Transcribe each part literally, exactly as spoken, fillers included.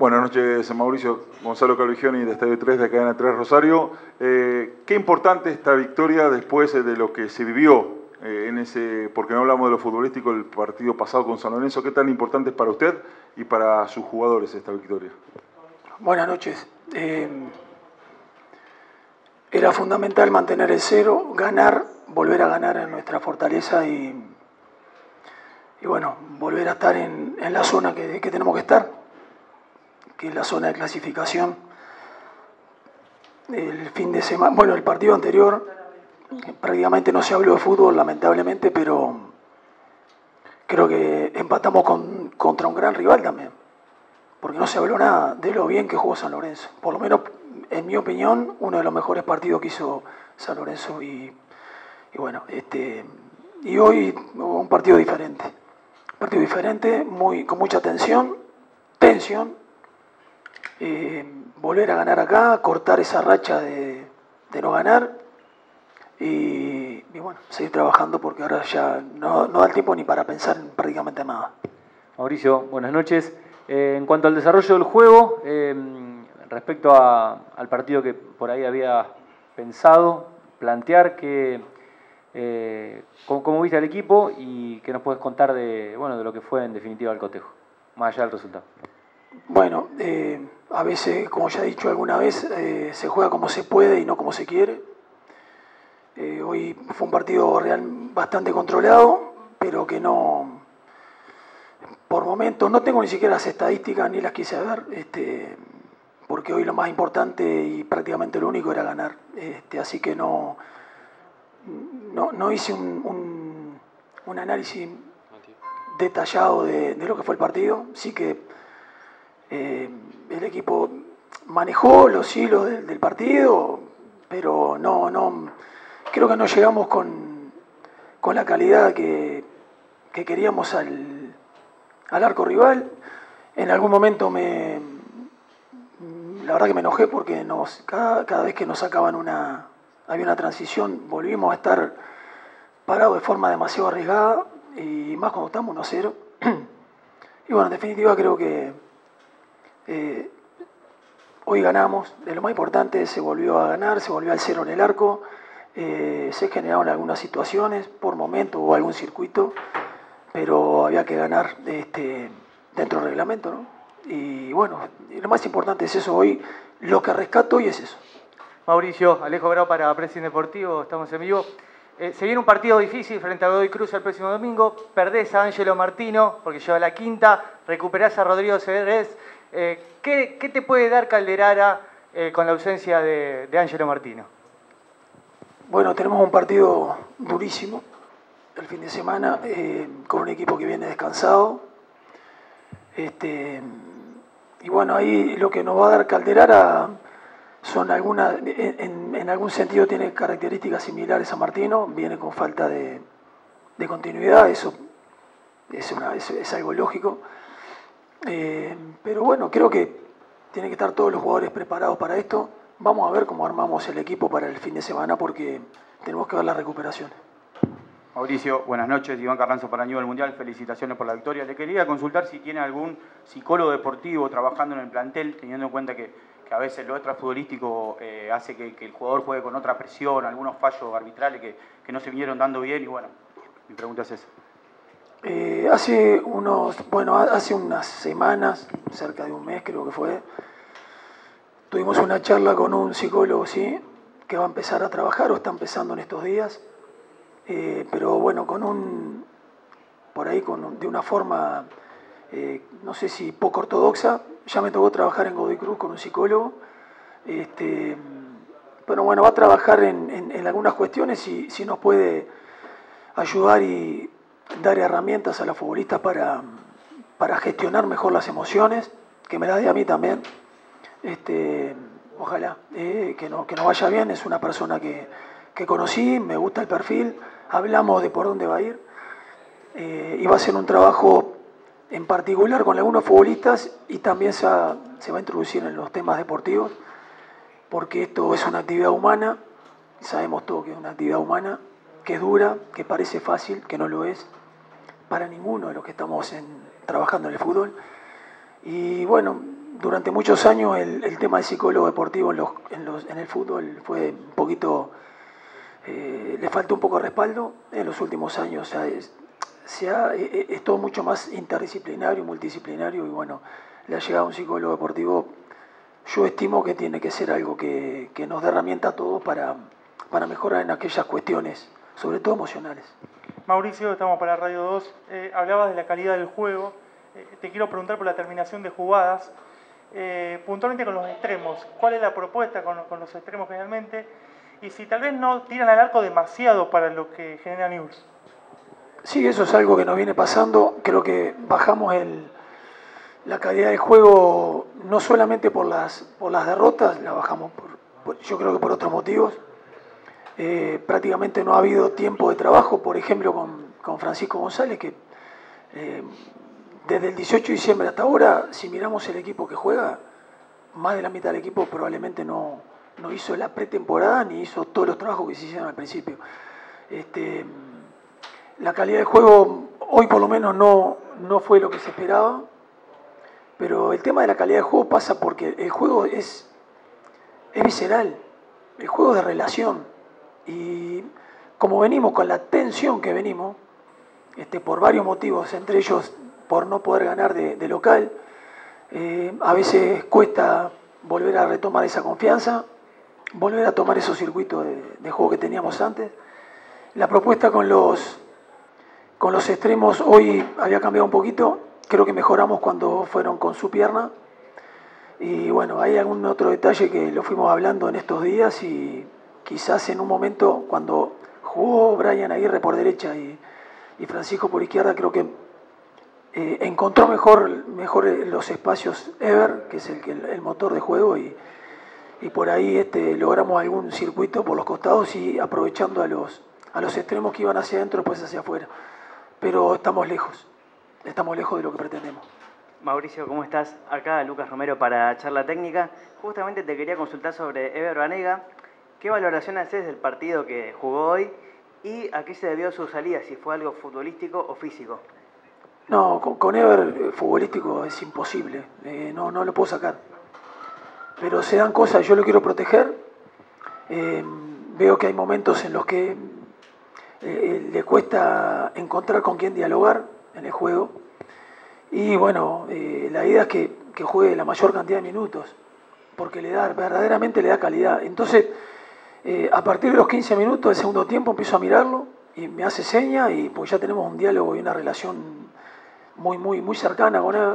Buenas noches, Mauricio. Gonzalo Calvigioni de Estadio tres de Cadena tres Rosario. Eh, qué importante esta victoria después de lo que se vivió eh, en ese, porque no hablamos de lo futbolístico, el partido pasado con San Lorenzo. ¿Qué tan importante es para usted y para sus jugadores esta victoria? Buenas noches. Eh, era fundamental mantener el cero, ganar, volver a ganar en nuestra fortaleza y, y bueno, volver a estar en, en la zona que, que tenemos que estar, que es la zona de clasificación. El fin de semana, bueno, el partido anterior prácticamente no se habló de fútbol, lamentablemente, pero creo que empatamos con, contra un gran rival también, porque no se habló nada de lo bien que jugó San Lorenzo. Por lo menos, en mi opinión, uno de los mejores partidos que hizo San Lorenzo. Y, y bueno, este, y hoy un partido diferente. Un partido diferente, muy, con mucha tensión, tensión. Eh, volver a ganar acá, cortar esa racha de, de no ganar. Y, y bueno, seguir trabajando porque ahora ya no, no da el tiempo ni para pensar en prácticamente nada. Mauricio, buenas noches. Eh, en cuanto al desarrollo del juego, eh, respecto a, al partido que por ahí había pensado plantear, que, eh, ¿cómo, ¿cómo viste al equipo y qué nos puedes contar de, bueno, de lo que fue en definitiva el cotejo, más allá del resultado? Bueno, eh, a veces, como ya he dicho alguna vez, eh, se juega como se puede y no como se quiere. Eh, hoy fue un partido real bastante controlado, pero que no, por momentos, no tengo ni siquiera las estadísticas ni las quise ver, este, porque hoy lo más importante y prácticamente lo único era ganar. Este, así que no, no, no hice un, un, un análisis detallado de, de lo que fue el partido. Sí que eh, el equipo manejó los hilos del, del partido, pero no, no creo que no llegamos con, con la calidad que, que queríamos al, al arco rival. En algún momento me, la verdad que me enojé porque nos, cada, cada vez que nos sacaban una, había una transición, volvimos a estar parados de forma demasiado arriesgada, y más cuando estamos uno a cero. Y bueno, en definitiva creo que eh, hoy ganamos. De lo más importante, se volvió a ganar, se volvió al cero en el arco. Eh, se generaron algunas situaciones, por momento hubo algún circuito, pero había que ganar este, dentro del reglamento, ¿no? Y bueno, lo más importante es eso hoy, lo que rescato hoy es eso. Mauricio, Alejo Grau para Pressing Deportivo, estamos en vivo. Eh, se viene un partido difícil frente a Godoy Cruz el próximo domingo, perdés a Ángelo Martino porque lleva la quinta, recuperás a Rodrigo Cedrés. Eh, ¿qué, ¿Qué te puede dar Calderara eh, con la ausencia de, de Ángelo Martino? Bueno, tenemos un partido durísimo el fin de semana, eh, con un equipo que viene descansado. Este, y bueno, ahí lo que nos va a dar Calderara son algunas, en, en algún sentido tiene características similares a Martino, viene con falta de, de continuidad, eso es, una, es, es algo lógico. Eh, pero bueno, creo que tienen que estar todos los jugadores preparados para esto. Vamos a ver cómo armamos el equipo para el fin de semana porque tenemos que ver la recuperación. Mauricio, buenas noches. Iván Carranza para Newell's Mundial. Felicitaciones por la victoria. Le quería consultar si tiene algún psicólogo deportivo trabajando en el plantel, teniendo en cuenta que, que a veces lo extrafutbolístico eh, hace que, que el jugador juegue con otra presión, algunos fallos arbitrales que, que no se vinieron dando bien. Y bueno, mi pregunta es esa. Eh, hace unos, bueno, hace unas semanas, cerca de un mes creo que fue, tuvimos una charla con un psicólogo, sí, que va a empezar a trabajar o está empezando en estos días, eh, pero bueno, con un, por ahí con, de una forma, eh, no sé si poco ortodoxa. Ya me tocó trabajar en Godoy Cruz con un psicólogo, este, pero bueno, va a trabajar en, en, en algunas cuestiones y si nos puede ayudar y dar herramientas a los futbolistas para, para gestionar mejor las emociones, que me las dé a mí también. Este, ojalá eh, que, no, que nos vaya bien. Es una persona que, que conocí, me gusta el perfil, hablamos de por dónde va a ir, eh, y va a ser un trabajo en particular con algunos futbolistas y también se va, se va a introducir en los temas deportivos, porque esto es una actividad humana, sabemos todos que es una actividad humana, que es dura, que parece fácil, que no lo es para ninguno de los que estamos en, trabajando en el fútbol. Y bueno, durante muchos años el, el tema del psicólogo deportivo en, los, en, los, en el fútbol fue un poquito, eh, le faltó un poco de respaldo en los últimos años. O sea, es, se ha, es todo mucho más interdisciplinario, multidisciplinario, y bueno, le ha llegado un psicólogo deportivo. Yo estimo que tiene que ser algo que, que nos dé herramienta a todos para, para mejorar en aquellas cuestiones, sobre todo emocionales. Mauricio, estamos para Radio dos. Eh, hablabas de la calidad del juego. Eh, te quiero preguntar por la terminación de jugadas. Eh, puntualmente con los extremos. ¿Cuál es la propuesta con, con los extremos generalmente? Y si tal vez no tiran al arco demasiado para lo que genera Newell's. Sí, eso es algo que nos viene pasando. Creo que bajamos el, la calidad del juego no solamente por las, por las derrotas, la bajamos por, por, yo creo que por otros motivos. Eh, prácticamente no ha habido tiempo de trabajo, por ejemplo, con, con Francisco González, que eh, desde el dieciocho de diciembre hasta ahora, si miramos el equipo que juega, más de la mitad del equipo probablemente no, no hizo la pretemporada ni hizo todos los trabajos que se hicieron al principio. Este, la calidad del juego hoy por lo menos no, no fue lo que se esperaba, pero el tema de la calidad del juego pasa porque el juego es, es visceral, el juego es de relación, y como venimos con la tensión que venimos, este, por varios motivos, entre ellos por no poder ganar de, de local, eh, a veces cuesta volver a retomar esa confianza, volver a tomar esos circuitos de, de juego que teníamos antes. La propuesta con los, con los extremos hoy había cambiado un poquito, creo que mejoramos cuando fueron con su pierna, y bueno, hay algún otro detalle que lo fuimos hablando en estos días, y quizás en un momento cuando jugó Brian Aguirre por derecha y, y Francisco por izquierda, creo que eh, encontró mejor, mejor los espacios Ever, que es el, el, el motor de juego, y, y por ahí este, logramos algún circuito por los costados y aprovechando a los, a los extremos que iban hacia adentro, pues hacia afuera. Pero estamos lejos, estamos lejos de lo que pretendemos. Mauricio, ¿cómo estás? Acá Lucas Romero para Charla Técnica. Justamente te quería consultar sobre Ever Banega. ¿Qué valoración haces del partido que jugó hoy y a qué se debió su salida? Si fue algo futbolístico o físico. No, con, con Ever eh, futbolístico es imposible, eh, no, no lo puedo sacar. Pero se dan cosas, yo lo quiero proteger. Eh, veo que hay momentos en los que eh, le cuesta encontrar con quién dialogar en el juego. Y bueno, eh, la idea es que, que juegue la mayor cantidad de minutos, porque le da, verdaderamente le da calidad. Entonces, eh, a partir de los quince minutos del segundo tiempo empiezo a mirarlo y me hace seña, y pues ya tenemos un diálogo y una relación muy, muy, muy cercana con él.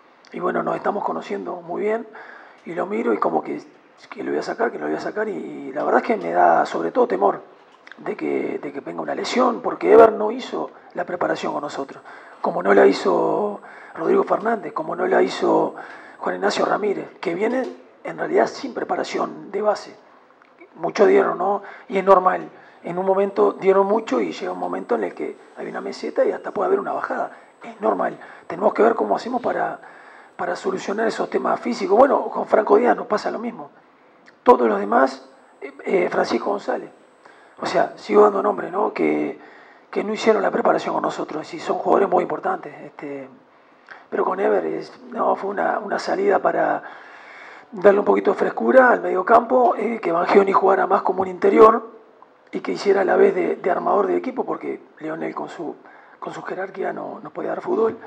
Y bueno, nos estamos conociendo muy bien, y lo miro y como que, que lo voy a sacar, que lo voy a sacar, y, y la verdad es que me da sobre todo temor de que, de que venga una lesión, porque Ever no hizo la preparación con nosotros, como no la hizo Rodrigo Fernández, como no la hizo Juan Ignacio Ramírez, que vienen en realidad sin preparación de base. Muchos dieron, ¿no? Y es normal. En un momento dieron mucho y llega un momento en el que hay una meseta y hasta puede haber una bajada. Es normal. Tenemos que ver cómo hacemos para, para solucionar esos temas físicos. Bueno, con Franco Díaz nos pasa lo mismo. Todos los demás, eh, Francisco González. O sea, sigo dando nombre, ¿no? Que, que no hicieron la preparación con nosotros. Y son jugadores muy importantes. Este, pero con Ever es, no, fue una, una salida para darle un poquito de frescura al mediocampo, eh, que Bangioni jugara más como un interior y que hiciera a la vez de, de armador del equipo, porque Leonel con su, con su jerarquía no, no podía dar fútbol,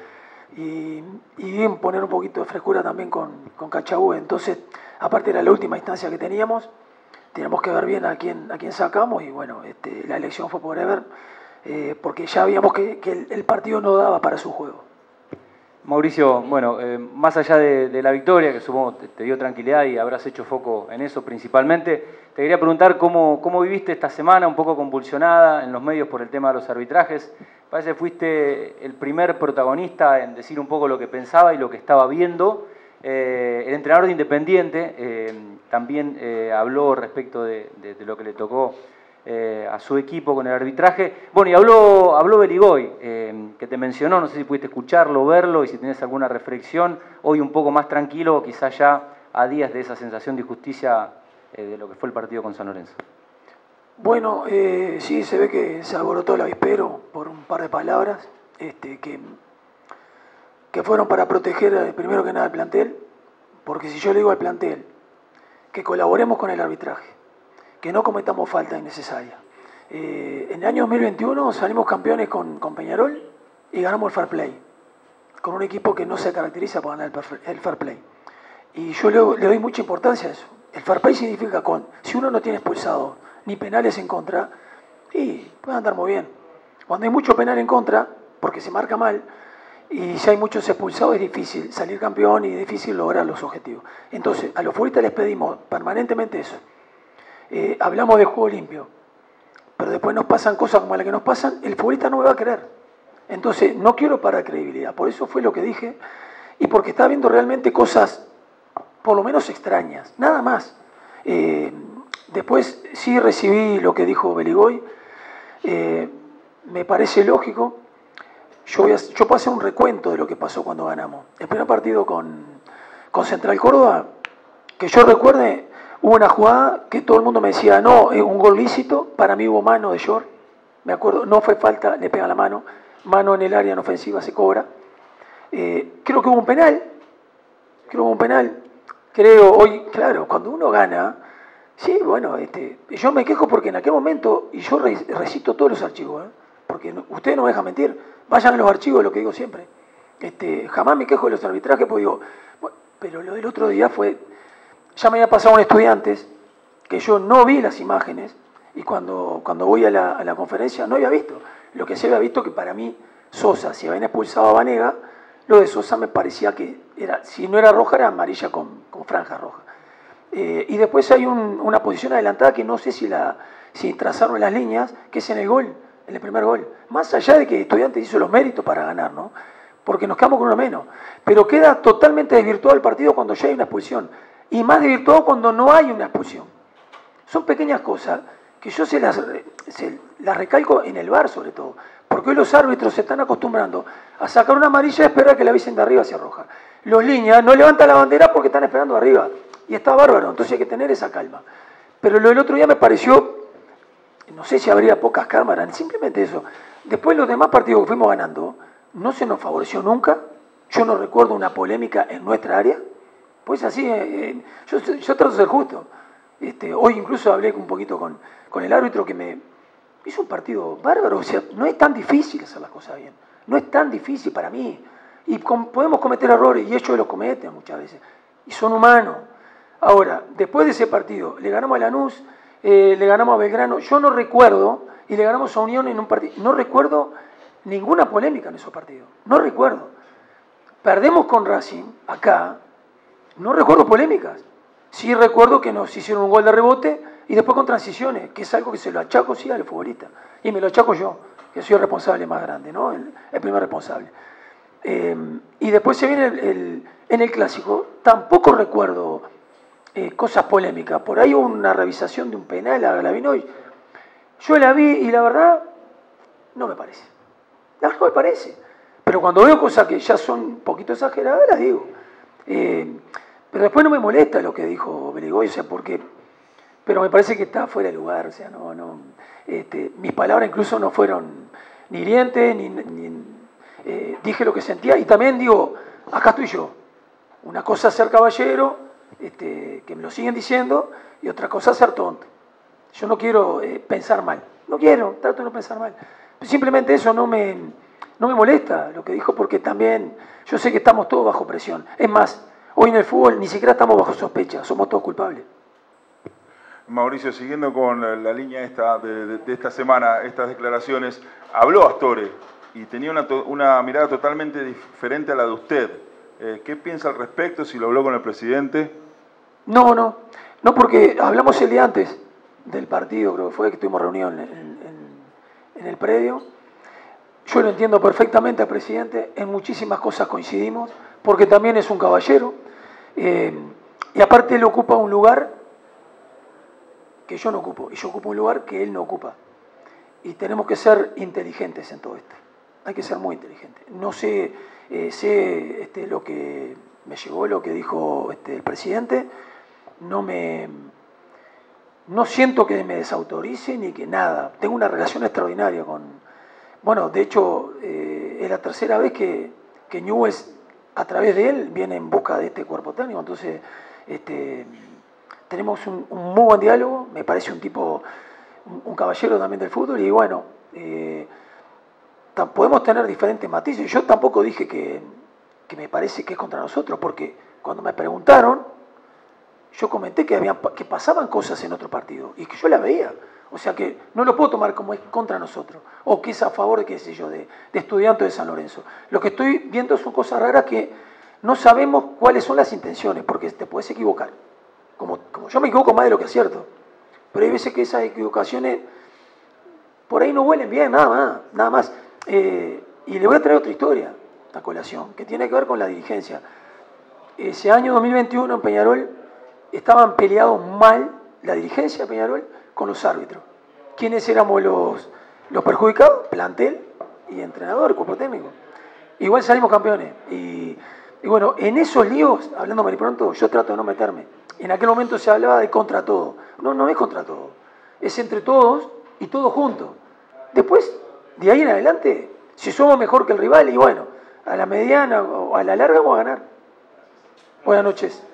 y, y poner un poquito de frescura también con, con Cachabue. Entonces, aparte era la última instancia que teníamos, teníamos que ver bien a quién, a quién sacamos, y bueno, este, la elección fue por Ever, eh, porque ya veíamos que, que el, el partido no daba para su juego. Mauricio, bueno, eh, más allá de, de la victoria, que supongo te, te dio tranquilidad y habrás hecho foco en eso principalmente, te quería preguntar cómo, cómo viviste esta semana, un poco convulsionada en los medios por el tema de los arbitrajes. Parece que fuiste el primer protagonista en decir un poco lo que pensaba y lo que estaba viendo. Eh, el entrenador de Independiente eh, también eh, habló respecto de, de, de lo que le tocó Eh, a su equipo con el arbitraje. Bueno, y habló, habló Beligoy, eh, que te mencionó, no sé si pudiste escucharlo, verlo, y si tenés alguna reflexión, hoy un poco más tranquilo, quizás ya a días de esa sensación de injusticia eh, de lo que fue el partido con San Lorenzo. Bueno, eh, sí, se ve que se alborotó el avispero por un par de palabras, este, que, que fueron para proteger, primero que nada, el plantel, Porque si yo le digo al plantel que colaboremos con el arbitraje, que no cometamos falta innecesaria. Eh, en el año dos mil veintiuno salimos campeones con, con Peñarol y ganamos el fair play, con un equipo que no se caracteriza por ganar el, el fair play. Y yo le, le doy mucha importancia a eso. El fair play significa con, si uno no tiene expulsado ni penales en contra, y puede andar muy bien. Cuando hay mucho penal en contra, porque se marca mal, y si hay muchos expulsados es difícil salir campeón y es difícil lograr los objetivos. Entonces, a los futbolistas les pedimos permanentemente eso. Eh, hablamos de juego limpio, pero después nos pasan cosas como las que nos pasan, el futbolista no me va a querer. Entonces, no quiero parar credibilidad, por eso fue lo que dije, y porque estaba viendo realmente cosas, por lo menos extrañas, nada más. Eh, después sí recibí lo que dijo Beligoy, eh, me parece lógico. Yo, voy a, yo puedo hacer un recuento de lo que pasó cuando ganamos. El primer partido con, con Central Córdoba, que yo recuerde, hubo una jugada que todo el mundo me decía, no, es un gol lícito, para mí hubo mano de Short, me acuerdo, no fue falta, le pega la mano, mano en el área en ofensiva se cobra. Eh, creo que hubo un penal, creo que hubo un penal, creo, hoy, claro, cuando uno gana, sí, bueno, este, yo me quejo porque en aquel momento, y yo recito todos los archivos, ¿eh? Porque no, ustedes no me dejan mentir, vayan a los archivos, lo que digo siempre. Este, jamás me quejo de los arbitrajes, porque digo, bueno, pero lo del otro día fue, ya me había pasado un estudiante que yo no vi las imágenes, y cuando, cuando voy a la, a la conferencia no había visto. Lo que se había visto que para mí, Sosa, si habían expulsado a Vanega, lo de Sosa me parecía que, era, si no era roja, era amarilla con, con franja roja. Eh, y después hay un, una posición adelantada que no sé si, la, si trazaron las líneas, que es en el gol, en el primer gol. Más allá de que Estudiantes hizo los méritos para ganar, ¿no? Porque nos quedamos con uno menos. Pero queda totalmente desvirtuado el partido cuando ya hay una expulsión. Y más desvirtuado cuando no hay una expulsión. Son pequeñas cosas que yo se las, se las recalco en el V A R sobre todo. Porque hoy los árbitros se están acostumbrando a sacar una amarilla y esperar que la avisen de arriba hacia roja. Los líneas no levantan la bandera porque están esperando arriba. Y está bárbaro, entonces hay que tener esa calma. Pero lo del otro día me pareció, no sé si habría pocas cámaras, simplemente eso. Después los demás partidos que fuimos ganando, no se nos favoreció nunca. Yo no recuerdo una polémica en nuestra área. Pues así, eh, yo, yo trato de ser justo. Este, hoy incluso hablé un poquito con, con el árbitro que me hizo un partido bárbaro. O sea, no es tan difícil hacer las cosas bien. No es tan difícil para mí. Y com, podemos cometer errores, y ellos los cometen muchas veces. Y son humanos. Ahora, después de ese partido, le ganamos a Lanús, eh, le ganamos a Belgrano. Yo no recuerdo, y le ganamos a Unión en un partido, no recuerdo ninguna polémica en esos partidos. No recuerdo. Perdemos con Racing, acá, no recuerdo polémicas. Sí recuerdo que nos hicieron un gol de rebote y después con transiciones, que es algo que se lo achaco sí a los futbolistas. Y me lo achaco yo, que soy el responsable más grande, ¿no? El, el primer responsable. Eh, y después se viene el, el, en el clásico, tampoco recuerdo eh, cosas polémicas. Por ahí hubo una revisación de un penal a Glavinoy. Yo la vi y la verdad, no me parece. La verdad no me parece. Pero cuando veo cosas que ya son un poquito exageradas, las digo. Eh, pero después no me molesta lo que dijo Beligoy, o sea, porque... Pero me parece que está fuera de lugar, o sea, no... no este, mis palabras incluso no fueron ni hirientes, ni... ni eh, dije lo que sentía, y también digo, acá estoy yo. Una cosa es ser caballero, este, que me lo siguen diciendo, y otra cosa es ser tonto. Yo no quiero eh, pensar mal, no quiero, trato de no pensar mal. Simplemente eso no me, no me molesta lo que dijo, porque también yo sé que estamos todos bajo presión. Es más, hoy en el fútbol ni siquiera estamos bajo sospecha, somos todos culpables. Mauricio, siguiendo con la, la línea esta de, de, de esta semana, estas declaraciones, habló Astore y tenía una, una mirada totalmente diferente a la de usted. Eh, ¿Qué piensa al respecto? Si lo habló con el presidente. No, no, no, porque hablamos el día antes del partido, creo que fue que tuvimos reunión en, en, en el predio. Yo lo entiendo perfectamente al presidente, en muchísimas cosas coincidimos, porque también es un caballero, eh, y aparte él ocupa un lugar que yo no ocupo, y yo ocupo un lugar que él no ocupa. Y tenemos que ser inteligentes en todo esto. Hay que ser muy inteligentes. No sé, eh, sé este, lo que me llegó, lo que dijo este, el presidente, no me... No siento que me desautorice ni que nada. Tengo una relación extraordinaria con... Bueno, de hecho, eh, es la tercera vez que, que Newell's a través de él viene en busca de este cuerpo técnico. Entonces, este, tenemos un, un muy buen diálogo, me parece un tipo, un, un caballero también del fútbol, y bueno, eh, podemos tener diferentes matices. Yo tampoco dije que, que me parece que es contra nosotros, porque cuando me preguntaron, yo comenté que, habían, que pasaban cosas en otro partido, y que yo las veía. O sea que no lo puedo tomar como es contra nosotros, o que es a favor de, qué sé yo, de, de Estudiantes de San Lorenzo. Lo que estoy viendo son cosas raras que no sabemos cuáles son las intenciones, porque te puedes equivocar. Como, como yo me equivoco más de lo que acierto. Pero hay veces que esas equivocaciones por ahí no huelen bien, nada más. Nada más. Eh, y le voy a traer otra historia a colación, que tiene que ver con la dirigencia. Ese año dos mil veintiuno en Peñarol estaban peleados mal la dirigencia de Peñarol con los árbitros. ¿Quiénes éramos los, los perjudicados? Plantel y entrenador, cuerpo técnico. Igual salimos campeones. Y, y bueno, en esos líos, hablando muy pronto, yo trato de no meterme. En aquel momento se hablaba de contra todo. No, no es contra todo. Es entre todos y todos juntos. Después, de ahí en adelante, si somos mejor que el rival, y bueno, a la mediana o a la larga vamos a ganar. Buenas noches.